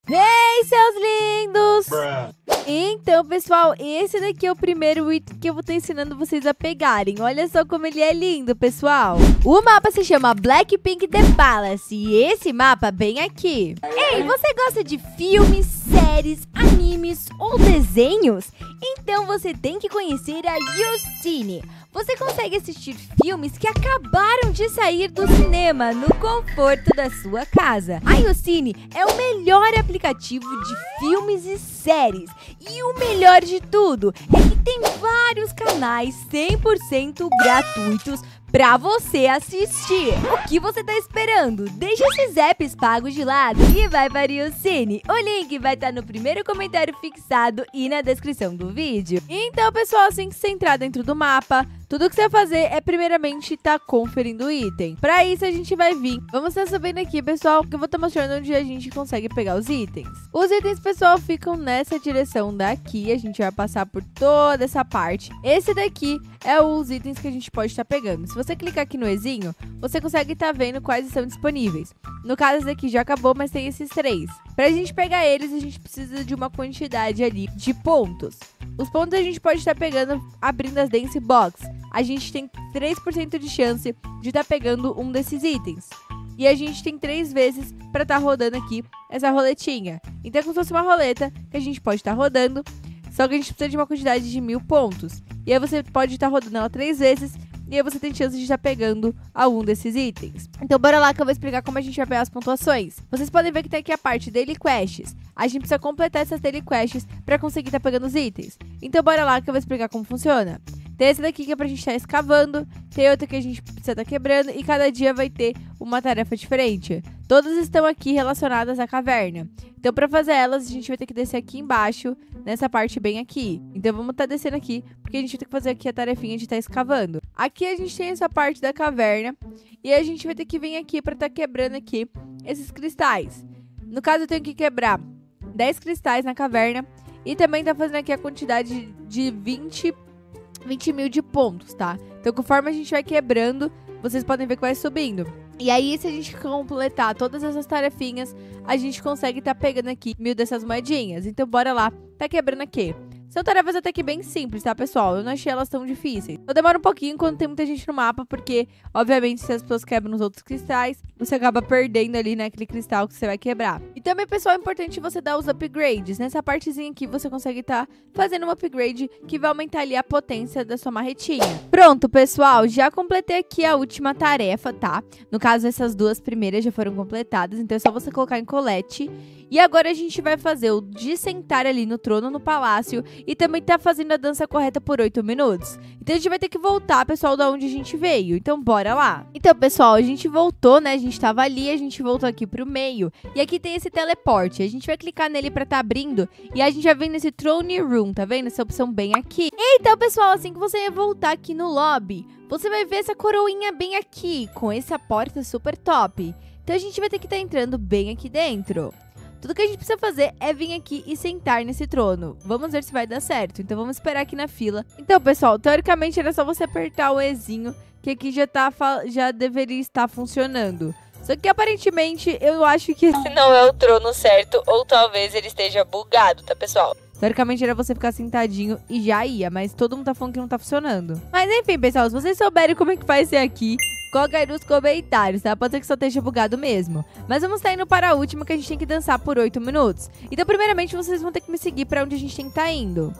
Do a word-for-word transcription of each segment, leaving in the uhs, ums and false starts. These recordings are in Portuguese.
Ei, seus lindos! Então, pessoal, esse daqui é o primeiro item que eu vou estar ensinando vocês a pegarem. Olha só como ele é lindo, pessoal. O mapa se chama Blackpink The Palace e esse mapa bem aqui. Ei, você gosta de filmes, séries, animes ou desenhos? Então você tem que conhecer a YouCine. Você consegue assistir filmes que acabaram de sair do cinema no conforto da sua casa. A YouCine é o melhor aplicativo de filmes e séries. E o melhor de tudo é que tem vários canais cem por cento gratuitos pra você assistir. O que você tá esperando? Deixa esses apps pagos de lado e vai para o YouCine. O link vai estar no primeiro comentário fixado e na descrição do vídeo. Então, pessoal, assim que você entrar dentro do mapa, tudo que você vai fazer é primeiramente tá conferindo o item. Pra isso a gente vai vir. Vamos estar subindo aqui, pessoal, que eu vou estar mostrando onde a gente consegue pegar os itens. Os itens, pessoal, ficam nessa direção daqui. A gente vai passar por toda essa parte. Esse daqui é os itens que a gente pode estar pegando. Se você clicar aqui no Ezinho, você consegue estar vendo quais estão disponíveis. No caso, esse daqui já acabou, mas tem esses três. Pra gente pegar eles, a gente precisa de uma quantidade ali de pontos. Os pontos a gente pode estar pegando abrindo as Dance Box. A gente tem três por cento de chance de estar pegando um desses itens. E a gente tem três vezes para estar rodando aqui essa roletinha. Então é como se fosse uma roleta que a gente pode estar rodando. Só que a gente precisa de uma quantidade de mil pontos. E aí você pode estar rodando ela três vezes. E aí você tem chance de estar pegando algum desses itens. Então bora lá que eu vou explicar como a gente vai pegar as pontuações. Vocês podem ver que tem aqui a parte Daily Quests. A gente precisa completar essas Daily Quests para conseguir estar pegando os itens. Então bora lá que eu vou explicar como funciona. Tem esse daqui que é pra gente estar escavando, tem outra que a gente precisa estar quebrando e cada dia vai ter uma tarefa diferente. Todas estão aqui relacionadas à caverna. Então pra fazer elas, a gente vai ter que descer aqui embaixo, nessa parte bem aqui. Então vamos estar descendo aqui, porque a gente vai ter que fazer aqui a tarefinha de estar escavando. Aqui a gente tem essa parte da caverna e a gente vai ter que vir aqui pra estar quebrando aqui esses cristais. No caso eu tenho que quebrar dez cristais na caverna e também tá fazendo aqui a quantidade de vinte mil de pontos, tá? Então, conforme a gente vai quebrando, vocês podem ver que vai subindo. E aí, se a gente completar todas essas tarefinhas, a gente consegue estar tá pegando aqui mil dessas moedinhas. Então, bora lá, tá quebrando aqui. São tarefas até que bem simples, tá, pessoal? Eu não achei elas tão difíceis. Só demora um pouquinho quando tem muita gente no mapa, porque, obviamente, se as pessoas quebram os outros cristais, você acaba perdendo ali, né, aquele cristal que você vai quebrar. E também, pessoal, é importante você dar os upgrades. Nessa partezinha aqui, você consegue estar tá fazendo um upgrade que vai aumentar ali a potência da sua marretinha. Pronto, pessoal, já completei aqui a última tarefa, tá? No caso, essas duas primeiras já foram completadas, então é só você colocar em colete. E agora a gente vai fazer o de sentar ali no trono no palácio e também tá fazendo a dança correta por oito minutos. Então a gente vai ter que voltar, pessoal, da onde a gente veio. Então bora lá. Então, pessoal, a gente voltou, né? A gente tava ali, a gente voltou aqui pro meio. E aqui tem esse teleporte. A gente vai clicar nele pra tá abrindo e a gente já vem nesse Throne Room, tá vendo? Essa opção bem aqui. Então, pessoal, assim que você voltar aqui no lobby, você vai ver essa coroinha bem aqui, com essa porta super top. Então a gente vai ter que estar entrando bem aqui dentro. Tudo que a gente precisa fazer é vir aqui e sentar nesse trono. Vamos ver se vai dar certo. Então vamos esperar aqui na fila. Então, pessoal, teoricamente era só você apertar o Ezinho, que aqui já, tá, já deveria estar funcionando. Só que aparentemente eu acho que esse não é o trono certo, ou talvez ele esteja bugado, tá, pessoal? Teoricamente era você ficar sentadinho e já ia, mas todo mundo tá falando que não tá funcionando. Mas enfim, pessoal, se vocês souberem como é que vai ser aqui, coloca aí nos comentários, tá? Pode ser que só esteja bugado mesmo. Mas vamos estar indo para a última, que a gente tem que dançar por oito minutos. Então, primeiramente, vocês vão ter que me seguir para onde a gente tem que estar indo.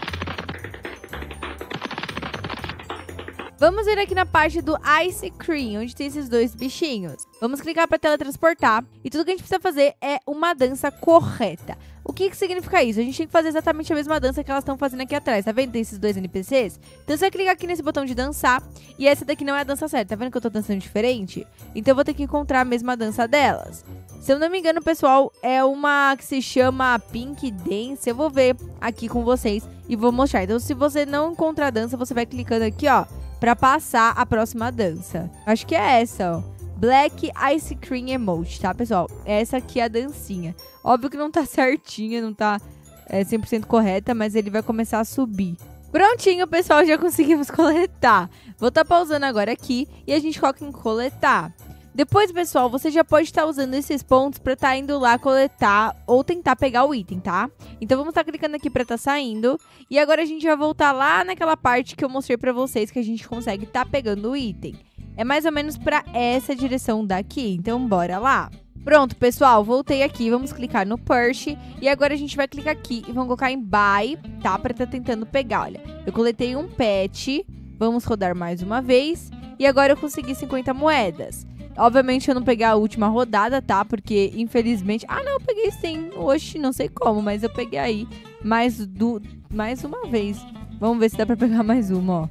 Vamos vir aqui na parte do Ice Cream, onde tem esses dois bichinhos. Vamos clicar para teletransportar. E tudo que a gente precisa fazer é uma dança correta. O que que significa isso? A gente tem que fazer exatamente a mesma dança que elas estão fazendo aqui atrás. Tá vendo? Tem esses dois N P Cs. Então você vai clicar aqui nesse botão de dançar. E essa daqui não é a dança certa. Tá vendo que eu tô dançando diferente? Então eu vou ter que encontrar a mesma dança delas. Se eu não me engano, pessoal, é uma que se chama Pink Dance. Eu vou ver aqui com vocês e vou mostrar. Então se você não encontrar a dança, você vai clicando aqui, ó, pra passar a próxima dança. Acho que é essa, ó. Black Ice Cream Emoji, tá, pessoal? Essa aqui é a dancinha. Óbvio que não tá certinha, não tá é, cem por cento correta, mas ele vai começar a subir. Prontinho, pessoal, já conseguimos coletar. Vou estar pausando agora aqui e a gente coloca em coletar. Depois, pessoal, você já pode estar usando esses pontos pra estar indo lá coletar ou tentar pegar o item, tá? Então, vamos estar clicando aqui pra estar saindo. E agora a gente vai voltar lá naquela parte que eu mostrei pra vocês que a gente consegue estar pegando o item. É mais ou menos pra essa direção daqui, então bora lá. Pronto, pessoal, voltei aqui, vamos clicar no Purse e agora a gente vai clicar aqui e vamos colocar em Buy, tá? Pra estar tentando pegar, olha. Eu coletei um pet, vamos rodar mais uma vez e agora eu consegui cinquenta moedas. Obviamente eu não peguei a última rodada, tá? Porque infelizmente... Ah, não, eu peguei sim. Oxi, não sei como, mas eu peguei aí mais, do... mais uma vez. Vamos ver se dá pra pegar mais uma, ó.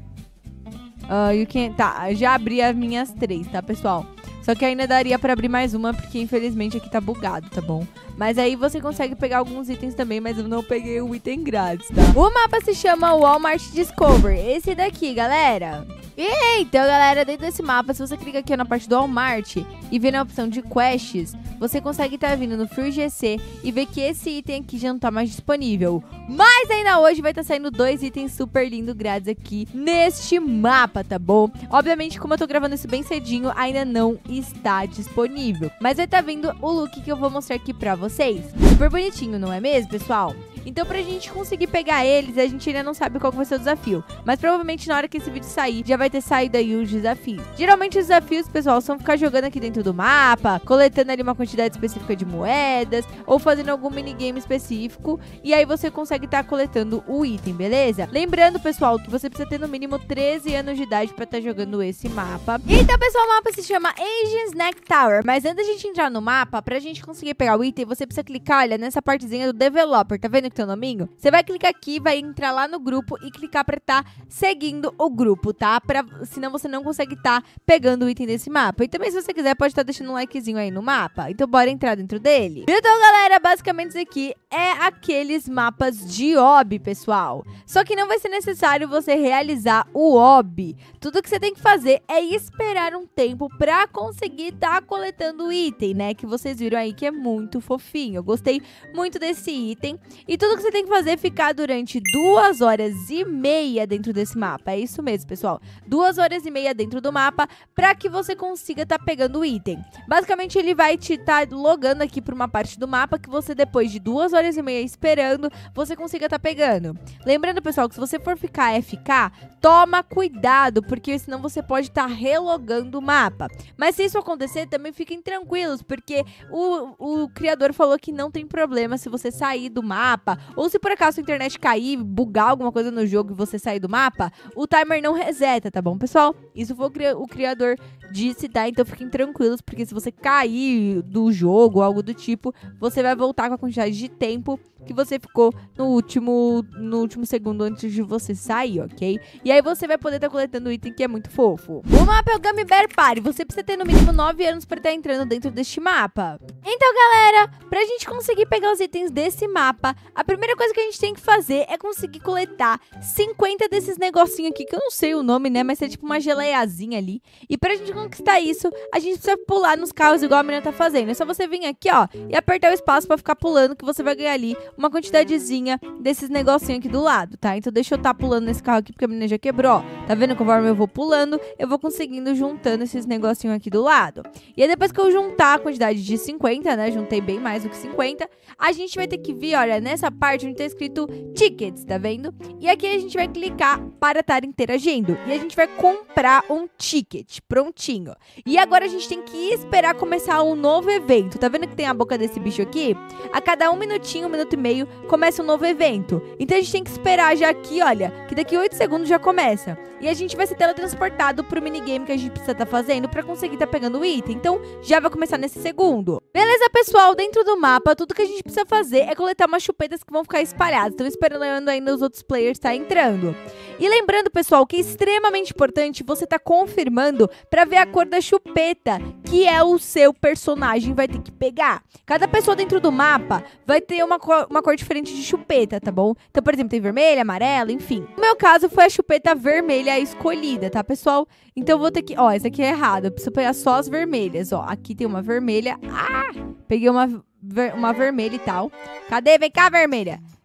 Uh, you can... Tá, já abri as minhas três, tá, pessoal? Só que ainda daria pra abrir mais uma, porque infelizmente aqui tá bugado, tá bom? Mas aí você consegue pegar alguns itens também, mas eu não peguei o item grátis, tá? O mapa se chama Walmart Discover, esse daqui, galera. E então, galera, dentro desse mapa, se você clica aqui na parte do Walmart e ver na opção de quests, você consegue estar vindo no Free G C e ver que esse item aqui já não tá mais disponível. Mas ainda hoje vai estar saindo dois itens super lindos grátis aqui neste mapa, tá bom? Obviamente, como eu tô gravando isso bem cedinho, ainda não está disponível. Mas vai estar vindo o look que eu vou mostrar aqui pra vocês. Super bonitinho, não é mesmo, pessoal? Então, pra gente conseguir pegar eles, a gente ainda não sabe qual que vai ser o desafio. Mas provavelmente na hora que esse vídeo sair, já vai ter saído aí os desafios. Geralmente os desafios, pessoal, são ficar jogando aqui dentro do mapa, coletando ali uma quantidade específica de moedas, ou fazendo algum minigame específico. E aí você consegue estar coletando o item, beleza? Lembrando, pessoal, que você precisa ter no mínimo treze anos de idade pra estar jogando esse mapa. Então, pessoal, o mapa se chama Asian Snack Tower. Mas antes da gente entrar no mapa, pra gente conseguir pegar o item, você precisa clicar, olha, nessa partezinha do Developer, tá vendo? Teu nominho, você vai clicar aqui, vai entrar lá no grupo e clicar pra estar tá seguindo o grupo, tá? Pra, senão você não consegue estar tá pegando o item desse mapa. E também, se você quiser, pode estar tá deixando um likezinho aí no mapa. Então, bora entrar dentro dele. Então, galera, basicamente isso aqui é aqueles mapas de hobby, pessoal. Só que não vai ser necessário você realizar o hobby. Tudo que você tem que fazer é esperar um tempo pra conseguir estar tá coletando o item, né? Que vocês viram aí que é muito fofinho. Eu gostei muito desse item. E tudo que você tem que fazer é ficar durante duas horas e meia dentro desse mapa. É isso mesmo, pessoal. Duas horas e meia dentro do mapa pra que você consiga estar tá pegando o item. Basicamente, ele vai te estar tá logando aqui pra uma parte do mapa que você, depois de duas horas e meia esperando, você consiga estar tá pegando. Lembrando, pessoal, que se você for ficar A F K, toma cuidado, porque senão você pode estar tá relogando o mapa. Mas se isso acontecer, também fiquem tranquilos, porque o, o criador falou que não tem problema se você sair do mapa, ou se por acaso a internet cair, bugar alguma coisa no jogo e você sair do mapa, o timer não reseta, tá bom, pessoal? Isso foi o, cri o criador disse, tá? Então fiquem tranquilos, porque se você cair do jogo ou algo do tipo, você vai voltar com a quantidade de tempo que você ficou no último, no último segundo antes de você sair, ok? E aí você vai poder estar tá coletando o item que é muito fofo. O mapa é o Gummy Bear Party. Você precisa ter no mínimo nove anos para estar tá entrando dentro deste mapa. Então, galera, pra gente conseguir pegar os itens desse mapa, a primeira coisa que a gente tem que fazer é conseguir coletar cinquenta desses negocinhos aqui, que eu não sei o nome, né? Mas é tipo uma geleiazinha ali. E pra gente conquistar isso, a gente precisa pular nos carros igual a menina tá fazendo. É só você vir aqui, ó, e apertar o espaço pra ficar pulando, que você vai ganhar ali uma quantidadezinha desses negocinhos aqui do lado, tá? Então deixa eu estar tá pulando nesse carro aqui, porque a menina já quebrou, ó. Tá vendo? Conforme eu vou pulando, eu vou conseguindo juntando esses negocinhos aqui do lado. E aí depois que eu juntar a quantidade de cinquenta, né? Juntei bem mais do que cinquenta, a gente vai ter que vir, olha, nessa parte onde tá escrito Tickets, tá vendo? E aqui a gente vai clicar para estar interagindo. E a gente vai comprar um ticket, prontinho. E agora a gente tem que esperar começar um novo evento. Tá vendo que tem a boca desse bicho aqui? A cada um minutinho, um minuto e meio, começa um novo evento. Então a gente tem que esperar já aqui, olha, que daqui oito segundos já começa. E a gente vai ser teletransportado pro minigame que a gente precisa estar tá fazendo pra conseguir estar tá pegando o item. Então já vai começar nesse segundo. Beleza, pessoal? Dentro do mapa, tudo que a gente precisa fazer é coletar umas chupetas que vão ficar espalhadas. Estão esperando ainda os outros players estar tá entrando. E lembrando, pessoal, que é extremamente importante você tá confirmando pra ver a cor da chupeta que é o seu personagem vai ter que pegar. Cada pessoa dentro do mapa vai ter uma cor, uma cor diferente de chupeta, tá bom? Então, por exemplo, tem vermelha, amarela, enfim. No meu caso, foi a chupeta vermelha escolhida, tá, pessoal? Então, eu vou ter que... Ó, essa aqui é errada. Eu preciso pegar só as vermelhas, ó. Aqui tem uma vermelha. Ah! Peguei uma, ver... uma vermelha e tal. Cadê? Vem cá, vermelha.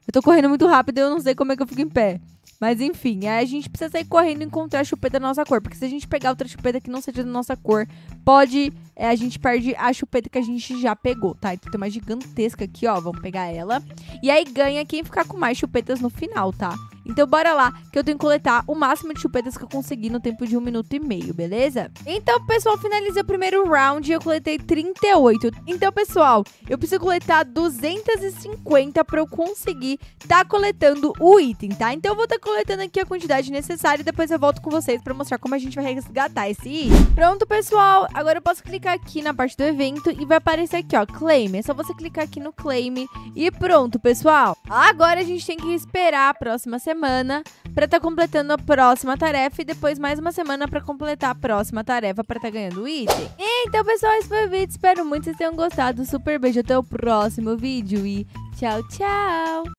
Eu tô correndo muito rápido e eu não sei como é que eu fico em pé. Mas enfim, aí a gente precisa sair correndo e encontrar a chupeta da nossa cor. Porque se a gente pegar outra chupeta que não seja da nossa cor, pode... É, a gente perde a chupeta que a gente já pegou, tá? Então tem uma gigantesca aqui, ó. Vamos pegar ela. E aí ganha quem ficar com mais chupetas no final, tá? Então bora lá, que eu tenho que coletar o máximo de chupetas que eu conseguir no tempo de um minuto e meio, beleza? Então, pessoal, finalizei o primeiro round e eu coletei trinta e oito. Então, pessoal, eu preciso coletar duzentos e cinquenta pra eu conseguir tá coletando o item, tá? Então eu vou tá coletando aqui a quantidade necessária e depois eu volto com vocês pra mostrar como a gente vai resgatar esse item. Pronto, pessoal, agora eu posso clicar aqui na parte do evento e vai aparecer aqui, ó, claim. É só você clicar aqui no claim e pronto, pessoal. Agora a gente tem que esperar a próxima semana semana para estar tá completando a próxima tarefa e depois mais uma semana para completar a próxima tarefa para estar tá ganhando o item. Então, pessoal, esse foi o vídeo. Espero muito que vocês tenham gostado. Super beijo, até o próximo vídeo e tchau, tchau!